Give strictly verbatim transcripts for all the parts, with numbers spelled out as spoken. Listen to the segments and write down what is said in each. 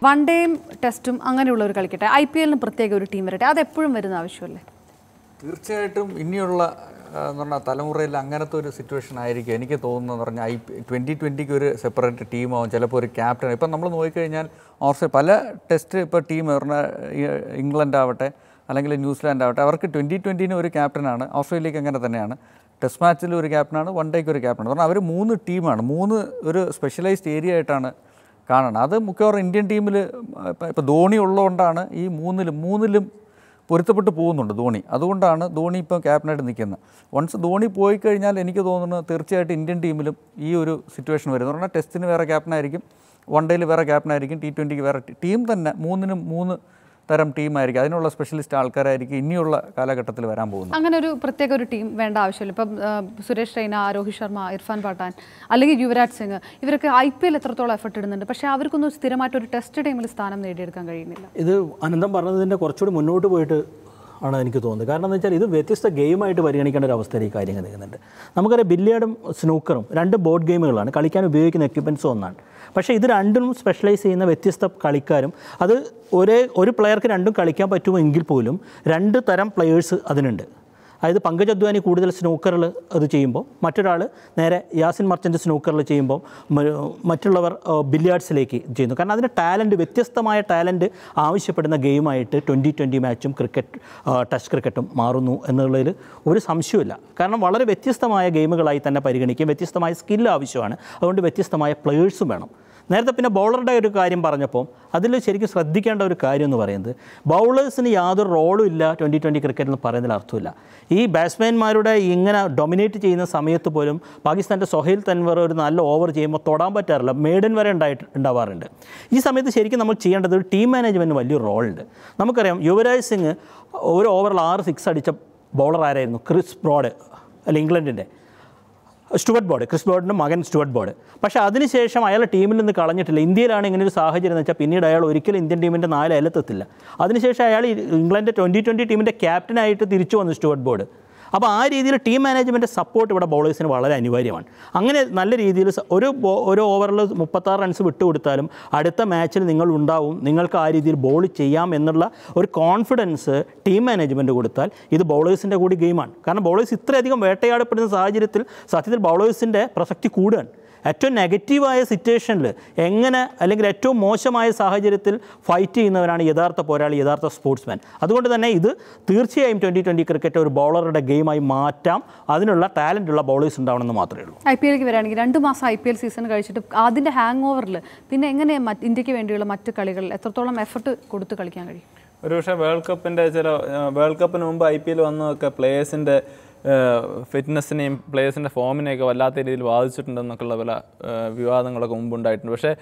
One ഡേയും ടെസ്റ്റും അങ്ങനെയുള്ളവർ കളിക്കട്ടെ, ഐ പി എല്ലിന് പ്രത്യേക ഒരു ടീം വരട്ടെ, അതെപ്പോഴും വരുന്ന ആവശ്യമല്ലേ? തീർച്ചയായിട്ടും ഇനിയുള്ള എന്ന് പറഞ്ഞാൽ തലമുറയിൽ അങ്ങനത്തെ ഒരു സിറ്റുവേഷൻ ആയിരിക്കും എനിക്ക് തോന്നുന്നതെന്ന് പറഞ്ഞാൽ ഐ പി ട്വൻറ്റി ട്വൻറ്റിക്ക് ഒരു സെപ്പറേറ്റ് ടീമാവും, ചിലപ്പോൾ ഒരു ക്യാപ്റ്റൻ. ഇപ്പം നമ്മൾ നോക്കിക്കഴിഞ്ഞാൽ ഓസ്ട്രേലിയ പല ടെസ്റ്റ് ഇപ്പോൾ ടീം പറഞ്ഞാൽ ഇംഗ്ലണ്ട് ആവട്ടെ അല്ലെങ്കിൽ ന്യൂസിലാൻഡ് ആവട്ടെ, അവർക്ക് ട്വൻറ്റി ട്വൻറ്റീന് ഒരു ക്യാപ്റ്റനാണ്. ഓസ്ട്രേലിയക്ക് അങ്ങനെ തന്നെയാണ്. ടെസ്റ്റ് മാച്ചിൽ ഒരു ക്യാപ്റ്റനാണ്, വൺ ഡേക്ക് ഒരു ക്യാപ്റ്റനാണ്. പറഞ്ഞാൽ അവർ മൂന്ന് ടീമാണ്, മൂന്ന് ഒരു സ്പെഷ്യലൈസ്ഡ് ഏരിയ ആയിട്ടാണ് കാണണം. അത് മിക്കവാറും ഇന്ത്യൻ ടീമിൽ ഇപ്പോൾ ധോണി ഉള്ളതുകൊണ്ടാണ് ഈ മൂന്നിലും മൂന്നിലും പൊരുത്തപ്പെട്ട് പോകുന്നുണ്ട് ധോണി. അതുകൊണ്ടാണ് ധോണി ഇപ്പോൾ ക്യാപ്റ്റനായിട്ട് നിൽക്കുന്നത്. വൺസ് ധോണി പോയി കഴിഞ്ഞാൽ എനിക്ക് തോന്നുന്നു തീർച്ചയായിട്ടും ഇന്ത്യൻ ടീമിലും ഈ ഒരു സിറ്റുവേഷൻ വരും. എന്ന് പറഞ്ഞാൽ ടെസ്റ്റിന് വേറെ ക്യാപ്റ്റനായിരിക്കും, വൺ ഡേയിൽ വേറെ ക്യാപ്റ്റനായിരിക്കും, ടി ട്വൻറ്റിക്ക് വേറെ ടീം തന്നെ മൂന്നിനും മൂന്ന് തരം ടീമായിരിക്കും. അതിനുള്ള സ്പെഷ്യലിസ്റ്റ് ആൾക്കാരായിരിക്കും ഇനിയുള്ള കാലഘട്ടത്തിൽ വരാൻ പോകുന്നത്. അങ്ങനെ ഒരു പ്രത്യേക ഒരു ടീം വേണ്ട ആവശ്യമില്ല. ഇപ്പം സുരേഷ് റെയ്ന, രോഹിത് ശർമ്മ, ഇർഫാൻ പട്ടാൻ അല്ലെങ്കിൽ യുവരാജ് സിംഗ്, ഇവരൊക്കെ ഐ പി എൽ എത്രത്തോളം എഫർട്ട് ഇടുന്നുണ്ട്, പക്ഷേ അവർക്കൊന്നും സ്ഥിരമായിട്ട് ഒരു ടെസ്റ്റ് ടീമിൽ സ്ഥാനം നേടിയെടുക്കാൻ കഴിയുന്നില്ല. ഇത് അനന്തം പറഞ്ഞതിൻ്റെ കുറച്ചുകൂടി മുന്നോട്ട് പോയിട്ട് ആണ് എനിക്ക് തോന്നുന്നത്. കാരണം എന്ന് വെച്ചാൽ ഇത് വ്യത്യസ്ത ഗെയിമായിട്ട് പരിഗണിക്കേണ്ട ഒരു അവസ്ഥയിൽ ഈ കാര്യങ്ങൾ നിൽക്കുന്നുണ്ട്. നമുക്കറിയാം ബില്ലിയാർഡും സ്നൂക്കറും രണ്ട് ബോർഡ് ഗെയിമുകളാണ്, കളിക്കാൻ ഉപയോഗിക്കുന്ന എക്യുപ്മെൻറ്റ്സും ഒന്നാണ്. പക്ഷേ ഇത് രണ്ടും സ്പെഷ്യലൈസ് ചെയ്യുന്ന വ്യത്യസ്ത കളിക്കാരും, അത് ഒരേ ഒരു പ്ലെയർക്ക് രണ്ടും കളിക്കാൻ പറ്റുമെങ്കിൽ പോലും രണ്ട് തരം പ്ലെയേഴ്സ് അതിനുണ്ട്. അതായത് പങ്കജ് അദ്വാനി കൂടുതൽ സ്നൂക്കറിൽ അത് ചെയ്യുമ്പോൾ മറ്റൊരാൾ നേരെ യാസിൻ മർച്ചൻ്റ് സ്നൂക്കറിൽ ചെയ്യുമ്പോൾ മറ്റുള്ളവർ ബില്ലിയാർഡ്സിലേക്ക് ചെയ്യുന്നു. കാരണം അതിന് ടാലൻറ്റ്, വ്യത്യസ്തമായ ടാലൻറ്റ് ആവശ്യപ്പെടുന്ന ഗെയിമായിട്ട് ട്വൻറ്റി ട്വൻറ്റി മാച്ചും ക്രിക്കറ്റ് ടെസ്റ്റ് ക്രിക്കറ്റും മാറുന്നു എന്നുള്ളതിൽ ഒരു സംശയമില്ല. കാരണം വളരെ വ്യത്യസ്തമായ ഗെയിമുകളായി തന്നെ പരിഗണിക്കും, വ്യത്യസ്തമായ സ്കില്ല് ആവശ്യമാണ്, അതുകൊണ്ട് വ്യത്യസ്തമായ പ്ലെയേഴ്സും വേണം. നേരത്തെ പിന്നെ ബൗളറുടെ ഒരു കാര്യം പറഞ്ഞപ്പോൾ അതിൽ ശരിക്കും ശ്രദ്ധിക്കേണ്ട ഒരു കാര്യം എന്ന് പറയുന്നത്, ബൗളേഴ്സിന് യാതൊരു റോളും ഇല്ല ട്വൻറ്റി ട്വൻറ്റി ക്രിക്കറ്റ് എന്ന് പറയുന്നതിൽ അർത്ഥമില്ല. ഈ ബാറ്റ്സ്മാൻമാരുടെ ഇങ്ങനെ ഡൊമിനേറ്റ് ചെയ്യുന്ന സമയത്ത് പോലും പാകിസ്ഥാൻ്റെ സൊഹൈൽ തൻവർ ഒരു നല്ല ഓവർ ചെയ്യുമ്പോൾ തൊടാൻ പറ്റാറില്ല, മേഡൻ വരെ ഉണ്ടായിട്ട് ഉണ്ടാവാറുണ്ട്. ഈ സമയത്ത് ശരിക്കും നമ്മൾ ചെയ്യേണ്ടത് ഒരു ടീം മാനേജ്മെൻറ്റിന് വലിയൊരു റോളുണ്ട്. നമുക്കറിയാം യുവരാജ് സിംഗ് ഒരു ഓവറിൽ ആറ് സിക്സ് അടിച്ച ബൗളർ ആരായിരുന്നു? ക്രിസ് ബ്രോഡ്, അല്ല ഇംഗ്ലണ്ടിൻ്റെ സ്റ്റുവർട്ട് ബോർഡ്, ക്രിസ് ബ്രോഡിൻ്റെ മകൻ സ്റ്റുവർട്ട് ബോർഡ്. പക്ഷേ അതിനുശേഷം അയാൾ ടീമിൽ നിന്ന് കളഞ്ഞിട്ടില്ല. ഇന്ത്യയിലാണ് ഇങ്ങനെ ഒരു സാഹചര്യം എന്ന് വെച്ചാൽ പിന്നീട് അയാൾ ഒരിക്കലും ഇന്ത്യൻ ടീമിൻ്റെ നാല് അയലത്തെത്തില്ല. അതിനുശേഷം അയാൾ ഇംഗ്ലണ്ട് ട്വൻറ്റി ട്വൻറ്റി ടീമിൻ്റെ ക്യാപ്റ്റനായിട്ട് തിരിച്ചു വന്നു സ്റ്റുവർട്ട് ബോർഡ്. അപ്പോൾ ആ രീതിയിൽ ടീം മാനേജ്മെൻറ്റ് സപ്പോർട്ട് ഇവിടെ ബൗളേഴ്സിന് വളരെ അനിവാര്യമാണ്. അങ്ങനെ നല്ല രീതിയിൽ ഒരു ഒരു ഓവറിൽ മുപ്പത്താറ് റൺസ് വിട്ടുകൊടുത്താലും അടുത്ത മാച്ചിൽ നിങ്ങൾ ഉണ്ടാവും, നിങ്ങൾക്ക് ആ രീതിയിൽ ബോൾ ചെയ്യാം എന്നുള്ള ഒരു കോൺഫിഡൻസ് ടീം മാനേജ്മെൻറ്റ് കൊടുത്താൽ ഇത് ബൗളേഴ്സിൻ്റെ കൂടി ഗെയിമാണ്. കാരണം ബൗളേഴ്സ് ഇത്രയധികം വേട്ടയാടപ്പെടുന്ന സാഹചര്യത്തിൽ സത്യത്തിൽ ബൗളേഴ്സിൻ്റെ പ്രസക്തി കൂടുകയാണ്. ഏറ്റവും നെഗറ്റീവായ സിറ്റുവേഷനിൽ എങ്ങനെ, അല്ലെങ്കിൽ ഏറ്റവും മോശമായ സാഹചര്യത്തിൽ ഫൈറ്റ് ചെയ്യുന്നവരാണ് യഥാർത്ഥ പോരാളി, യഥാർത്ഥ സ്പോർട്സ്മാൻ. അതുകൊണ്ട് തന്നെ ഇത് തീർച്ചയായും ട്വൻറ്റി ട്വൻറ്റി ക്രിക്കറ്റ് ഒരു ബൗളറുടെ ഗെയിമായി മാറ്റാം. അതിനുള്ള ടാലൻ്റുള്ള ബൗളേഴ്സ് ഉണ്ടാവണമെന്ന് മാത്രമേ ഉള്ളൂ. ഐ പി എല്ലിലേക്ക് വരികയാണെങ്കിൽ രണ്ട് മാസം ഐ പി എൽ സീസൺ കഴിച്ചിട്ട് അതിൻ്റെ ഹാങ് ഓവറിൽ പിന്നെ എങ്ങനെ ഇന്ത്യക്ക് വേണ്ടിയുള്ള മറ്റ് കളികൾ എത്രത്തോളം എഫർട്ട് കൊടുത്ത് കളിക്കാൻ കഴിയും? ഒരുപക്ഷെ വേൾഡ് കപ്പിൻ്റെ ചില വേൾഡ് കപ്പിന് മുമ്പ് ഐ പി എൽ വന്നതൊക്കെ പ്ലേയേഴ്സിൻ്റെ ഫിറ്റ്നസ്സിനെയും പ്ലേയേഴ്സിൻ്റെ ഫോമിനെയൊക്കെ വല്ലാത്ത രീതിയിൽ ബാധിച്ചിട്ടുണ്ടെന്നൊക്കെയുള്ള പല വിവാദങ്ങളൊക്കെ മുമ്പുണ്ടായിട്ടുണ്ട്. പക്ഷേ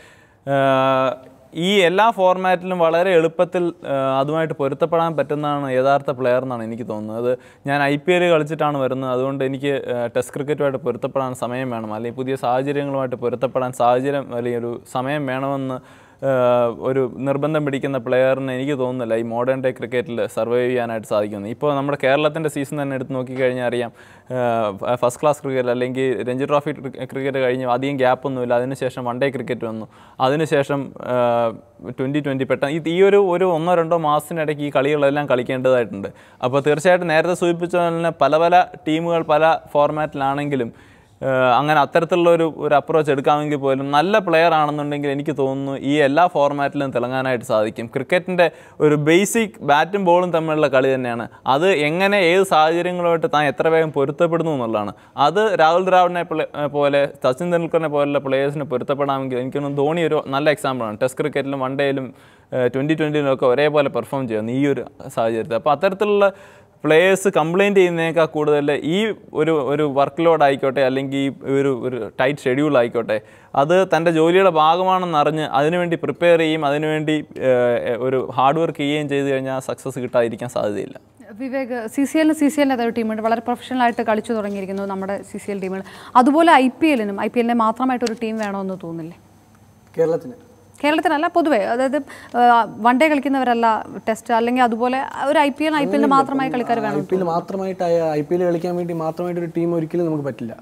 ഈ എല്ലാ ഫോർമാറ്റിലും വളരെ എളുപ്പത്തിൽ അതുമായിട്ട് പൊരുത്തപ്പെടാൻ പറ്റുന്നതാണ് യഥാർത്ഥ പ്ലെയർ എന്നാണ് എനിക്ക് തോന്നുന്നത്. അത് ഞാൻ ഐ പി എൽ കളിച്ചിട്ടാണ് വരുന്നത്, അതുകൊണ്ട് എനിക്ക് ടെസ്റ്റ് ക്രിക്കറ്റുമായിട്ട് പൊരുത്തപ്പെടാൻ സമയം വേണം, അല്ലെങ്കിൽ പുതിയ സാഹചര്യങ്ങളുമായിട്ട് പൊരുത്തപ്പെടാൻ സാഹചര്യം അല്ലെങ്കിൽ ഒരു സമയം വേണമെന്ന് ഒരു നിർബന്ധം പിടിക്കുന്ന പ്ലെയറിന് എനിക്ക് തോന്നുന്നില്ല ഈ മോഡേൺ ഡേ ക്രിക്കറ്റിൽ സർവൈവ് ചെയ്യാനായിട്ട് സാധിക്കുന്നത്. ഇപ്പോൾ നമ്മുടെ കേരളത്തിൻ്റെ സീസൺ തന്നെ എടുത്ത് നോക്കിക്കഴിഞ്ഞാൽ അറിയാം, ഫസ്റ്റ് ക്ലാസ് ക്രിക്കറ്റ് അല്ലെങ്കിൽ രഞ്ജി ട്രോഫി ക്രിക്കറ്റ് കഴിഞ്ഞ് അധികം ഗ്യാപ്പൊന്നുമില്ല. അതിനുശേഷം വൺ ഡേ ക്രിക്കറ്റ് വന്നു, അതിനുശേഷം ട്വൻറ്റി ട്വൻറ്റി പെട്ടെന്ന് ഈ ഒരു ഒരു ഒന്നോ രണ്ടോ മാസത്തിനിടയ്ക്ക് ഈ കളികളെല്ലാം കളിക്കേണ്ടതായിട്ടുണ്ട്. അപ്പോൾ തീർച്ചയായിട്ടും നേരത്തെ സൂചിപ്പിച്ച പോലെ പല പല ടീമുകൾ പല ഫോർമാറ്റിലാണെങ്കിലും അങ്ങനെ അത്തരത്തിലുള്ള ഒരു ഒരു അപ്രോച്ച് എടുക്കാമെങ്കിൽ പോലും നല്ല പ്ലെയർ ആണെന്നുണ്ടെങ്കിൽ എനിക്ക് തോന്നുന്നു ഈ എല്ലാ ഫോർമാറ്റിലും തിളങ്ങാനായിട്ട് സാധിക്കും. ക്രിക്കറ്റിൻ്റെ ഒരു ബേസിക് ബാറ്റും ബോളും തമ്മിലുള്ള കളി തന്നെയാണ്. അത് എങ്ങനെ ഏത് സാഹചര്യങ്ങളുമായിട്ട് താൻ എത്ര വേഗം പൊരുത്തപ്പെടുന്നു എന്നുള്ളതാണ്. അത് രാഹുൽ ദ്രാവിഡിനെ പോലെ സച്ചിൻ തെണ്ടുൽക്കറിനെ പോലുള്ള പ്ലെയേഴ്സിന് പൊരുത്തപ്പെടാമെങ്കിൽ എനിക്കൊന്നും ധോണി ഒരു നല്ല എക്സാമ്പിളാണ്. ടെസ്റ്റ് ക്രിക്കറ്റിലും വൺ ഡേയിലും ട്വൻറ്റി ട്വൻറ്റിയിലും ഒക്കെ ഒരേപോലെ പെർഫോം ചെയ്യുന്നു ഈ ഒരു സാഹചര്യത്തിൽ. അപ്പോൾ അത്തരത്തിലുള്ള പ്ലേയേഴ്സ് കംപ്ലയിൻറ്റ് ചെയ്യുന്നതിനേക്കാൾ കൂടുതൽ ഈ ഒരു ഒരു വർക്ക് ലോഡ് ആയിക്കോട്ടെ, അല്ലെങ്കിൽ ഈ ഒരു ഒരു ടൈറ്റ് ഷെഡ്യൂൾ ആയിക്കോട്ടെ, അത് തൻ്റെ ജോലിയുടെ ഭാഗമാണെന്നറിഞ്ഞ് അതിനുവേണ്ടി പ്രിപ്പയർ ചെയ്യും, അതിനുവേണ്ടി ഒരു ഹാർഡ് വർക്ക് ചെയ്യുകയും ചെയ്ത് കഴിഞ്ഞാൽ സക്സസ് കിട്ടാതിരിക്കാൻ സാധ്യതയില്ല. വിവേക്, സി സി എല്ലിന് സി സി എല്ലിൻ്റെ അതൊരു ടീമുണ്ട്, വളരെ പ്രൊഫഷണലായിട്ട് കളിച്ചു തുടങ്ങിയിരിക്കുന്നു നമ്മുടെ സി സി എൽ ടീമുകൾ. അതുപോലെ ഐ പി എല്ലിനും ഐ പി എല്ലിനെ മാത്രമായിട്ടൊരു ടീം വേണമെന്ന് തോന്നില്ലേ? കേരളത്തിന് കേരളത്തിനല്ല, പൊതുവേ, അതായത് വൺ ഡേ കളിക്കുന്നവരല്ല ടെസ്റ്റ്, അല്ലെങ്കിൽ അതുപോലെ ഒരു I P L I P എല്ലിന് മാത്രമായി കളിക്കാർ വേണം. ഐ പി എൽ മാത്രമായിട്ട് ഐ പി എൽ കളിക്കാൻ വേണ്ടി മാത്രമായിട്ട് ഒരു ടീം ഒരിക്കലും നമുക്ക് പറ്റില്ല.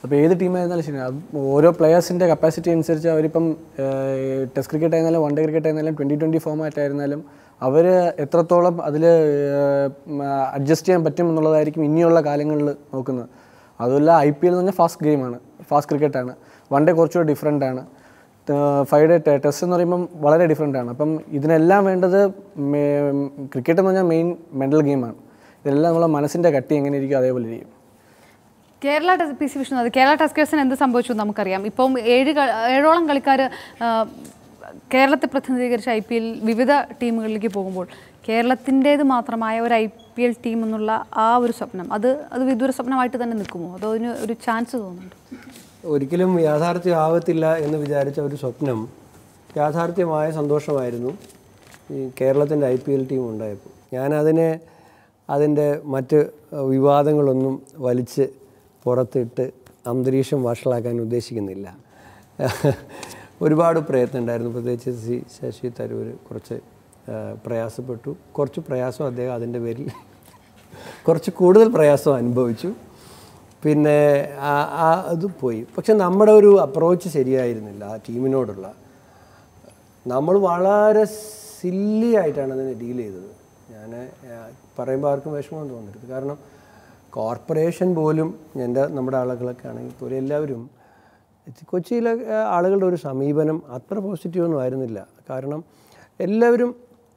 അപ്പോൾ ഏത് ടീമായിരുന്നാലും ശരി, അത് ഓരോ പ്ലെയേഴ്സിൻ്റെ കപ്പാസിറ്റി അനുസരിച്ച് അവരിപ്പം ടെസ്റ്റ് ക്രിക്കറ്റ് ആയിരുന്നാലും വൺ ഡേ ക്രിക്കറ്റ് ആയിരുന്നാലും ട്വൻറ്റി ട്വൻറ്റി ഫോമാറ്റ് ആയിരുന്നാലും അവർ എത്രത്തോളം അതിൽ അഡ്ജസ്റ്റ് ചെയ്യാൻ പറ്റും എന്നുള്ളതായിരിക്കും ഇനിയുള്ള കാലങ്ങളിൽ നോക്കുന്നത്. അതുമല്ല ഐ പി എൽ എന്ന് പറഞ്ഞാൽ ഫാസ്റ്റ് ഗെയിമാണ്, ഫാസ്റ്റ് ക്രിക്കറ്റാണ്. വൺ ഡേ കുറച്ചുകൂടെ ഡിഫറെൻ്റ് ആണ്, ഫൈവ് ഡേ ടെസ്റ്റ് എന്ന് പറയുമ്പം വളരെ ഡിഫറെൻ്റ് ആണ്. അപ്പം ഇതിനെല്ലാം വേണ്ടത് ക്രിക്കറ്റ് എന്ന് പറഞ്ഞാൽ മെയിൻ മെൻ്റൽ ഗെയിമാണ്. ഇതെല്ലാം നമ്മളെ മനസ്സിൻ്റെ കട്ടി എങ്ങനെ ഇരിക്കും അതേപോലെ ഇരിക്കും. കേരള പി സി വിഷ്ണു, കേരള ടസ്കേഴ്സിന് എന്ത് സംഭവിച്ചു നമുക്കറിയാം. ഇപ്പം ഏഴ് ഏഴോളം കളിക്കാർ കേരളത്തെ പ്രതിനിധീകരിച്ച് ഐ പി എൽ വിവിധ ടീമുകളിലേക്ക് പോകുമ്പോൾ കേരളത്തിൻ്റേത് മാത്രമായ ഒരു ഐ പി എൽ ടീം എന്നുള്ള ആ ഒരു സ്വപ്നം അത് അത് വിദൂര സ്വപ്നമായിട്ട് തന്നെ നിൽക്കുമോ, അതോ അതിന് ഒരു ചാൻസ് തോന്നുന്നുണ്ട്? ഒരിക്കലും യാഥാർത്ഥ്യമാകത്തില്ല എന്ന് വിചാരിച്ച ഒരു സ്വപ്നം യാഥാർത്ഥ്യമായ സന്തോഷമായിരുന്നു ഈ കേരളത്തിൻ്റെ ഐ പി എൽ ടീം ഉണ്ടായപ്പോൾ. ഞാനതിനെ അതിൻ്റെ മറ്റ് വിവാദങ്ങളൊന്നും വലിച്ച് പുറത്തിട്ട് അന്തരീക്ഷം വഷളാക്കാൻ ഉദ്ദേശിക്കുന്നില്ല. ഒരുപാട് പ്രയത്നം ഉണ്ടായിരുന്നു, പ്രത്യേകിച്ച് സി ശശി തരൂർ കുറച്ച് പ്രയാസപ്പെട്ടു. കുറച്ച് പ്രയാസം അദ്ദേഹം അതിൻ്റെ പേരിൽ കുറച്ച് കൂടുതൽ പ്രയാസം അനുഭവിച്ചു. പിന്നെ ആ അത് പോയി. പക്ഷെ നമ്മുടെ ഒരു അപ്രോച്ച് ശരിയായിരുന്നില്ല ആ ടീമിനോടുള്ള. നമ്മൾ വളരെ സില്ലി ആയിട്ടാണ് അതിനെ ഡീൽ ചെയ്തത്. ഞാൻ പറയുമ്പോൾ ആർക്കും വിഷമം തോന്നരുത്. കാരണം കോർപ്പറേഷൻ പോലും എൻ്റെ നമ്മുടെ ആളുകളൊക്കെ ആണെങ്കിൽ പോലും എല്ലാവരും കൊച്ചിയിലെ ആളുകളുടെ ഒരു സമീപനം അത്ര പോസിറ്റീവൊന്നും ആയിരുന്നില്ല. കാരണം എല്ലാവരും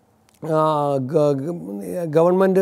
ഗവൺമെൻറ്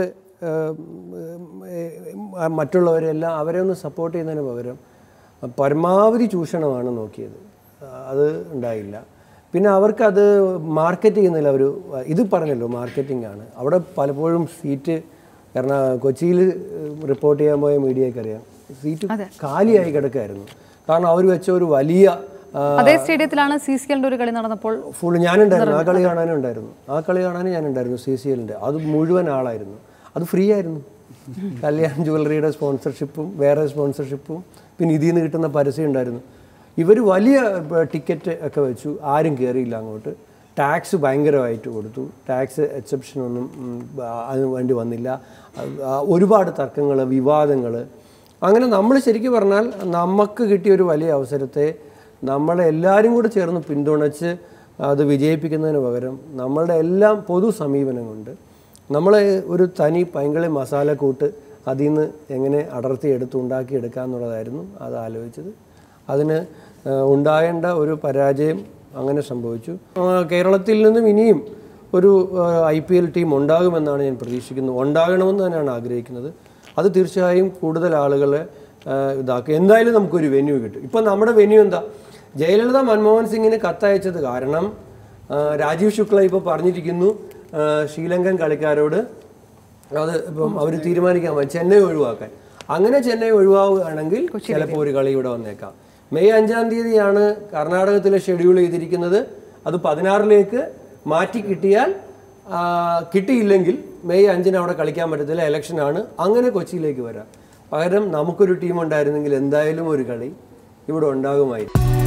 മറ്റുള്ളവരെല്ലാം അവരെ ഒന്ന് സപ്പോർട്ട് ചെയ്യുന്നതിന് പകരം പരമാവധി ചൂഷണമാണ് നോക്കിയത്. അത് ഉണ്ടായില്ല. പിന്നെ അവർക്കത് മാർക്കറ്റ് ചെയ്യുന്നില്ല. അവർ ഇത് പറഞ്ഞല്ലോ മാർക്കറ്റിംഗ് ആണ്. അവിടെ പലപ്പോഴും സീറ്റ്, കാരണം കൊച്ചിയിൽ റിപ്പോർട്ട് ചെയ്യാൻ പോയ മീഡിയക്കറിയാം, സീറ്റ് കാലിയായി കിടക്കായിരുന്നു. കാരണം അവർ വെച്ച ഒരു വലിയ അതേ സ്റ്റേഡിയത്തിലാണ് സി സി എല്ലിൻ്റെ ഒരു കളി നടന്നപ്പോൾ ഫുൾ ഞാനുണ്ടായിരുന്നു. ആ കളി കാണാനും ഉണ്ടായിരുന്നു ആ കളി കാണാനും ഞാനുണ്ടായിരുന്നു സി സി എല്ലിൻ്റെ. അത് മുഴുവൻ ആളായിരുന്നു. അത് ഫ്രീ ആയിരുന്നു. കല്യാൺ ജ്വല്ലറിയുടെ സ്പോൺസർഷിപ്പും വേറെ സ്പോൺസർഷിപ്പും പിന്നെ ഇതിൽ നിന്ന് കിട്ടുന്ന പരസ്യം ഉണ്ടായിരുന്നു. ഇവർ വലിയ ടിക്കറ്റ് ഒക്കെ വെച്ചു, ആരും കയറിയില്ല അങ്ങോട്ട്. ടാക്സ് ഭയങ്കരമായിട്ട് കൊടുത്തു. ടാക്സ് എക്സെപ്ഷനൊന്നും അതിന് വേണ്ടി വന്നില്ല. ഒരുപാട് തർക്കങ്ങൾ, വിവാദങ്ങൾ. അങ്ങനെ നമ്മൾ ശരിക്കും പറഞ്ഞാൽ നമുക്ക് കിട്ടിയ ഒരു വലിയ അവസരത്തെ നമ്മളെല്ലാവരും കൂടെ ചേർന്ന് പിന്തുണച്ച് അത് വിജയിപ്പിക്കുന്നതിന് പകരം നമ്മളുടെ എല്ലാം പൊതു സമീപനം കൊണ്ട് നമ്മൾ ഒരു തനി പൈങ്കളി മസാലക്കൂട്ട് അതിൽ നിന്ന് എങ്ങനെ അടർത്തി എടുത്ത് ഉണ്ടാക്കിയെടുക്കുക എന്നുള്ളതായിരുന്നു അത് ആലോചിച്ചത്. അതിന് ഉണ്ടാകേണ്ട ഒരു പരാജയം അങ്ങനെ സംഭവിച്ചു. കേരളത്തിൽ നിന്നും ഇനിയും ഒരു ഐ പി എൽ ടീം ഉണ്ടാകുമെന്നാണ് ഞാൻ പ്രതീക്ഷിക്കുന്നത്. ഉണ്ടാകണമെന്ന് തന്നെയാണ് ആഗ്രഹിക്കുന്നത്. അത് തീർച്ചയായും കൂടുതൽ ആളുകളെ ഇതാക്കും. എന്തായാലും നമുക്കൊരു വെന്യൂ കിട്ടും. ഇപ്പം നമ്മുടെ വെന്യൂ എന്താ? ജയലളിത മൻമോഹൻ സിംഗിന് കത്തയച്ചത് കാരണം രാജീവ് ശുക്ല ഇപ്പോൾ പറഞ്ഞിരിക്കുന്നു ശ്രീലങ്കൻ കളിക്കാരോട് അത് ഇപ്പം അവർ തീരുമാനിക്കാൻ ചെന്നൈ ഒഴിവാക്കാൻ. അങ്ങനെ ചെന്നൈ ഒഴിവാവുകയാണെങ്കിൽ ചിലപ്പോൾ ഒരു കളി ഇവിടെ വന്നേക്കാം. മെയ് അഞ്ചാം തീയതിയാണ് കർണാടകത്തിൽ ഷെഡ്യൂൾ ചെയ്തിരിക്കുന്നത്. അത് പതിനാറിലേക്ക് മാറ്റി കിട്ടിയാൽ കിട്ടിയില്ലെങ്കിൽ മെയ് അഞ്ചിന് അവിടെ കളിക്കാൻ പറ്റത്തില്ല, ഇലക്ഷനാണ്. അങ്ങനെ കൊച്ചിയിലേക്ക് വരാം. പകരം നമുക്കൊരു ടീം ഉണ്ടായിരുന്നെങ്കിൽ എന്തായാലും ഒരു കളി ഇവിടെ ഉണ്ടാകുമായിരുന്നു.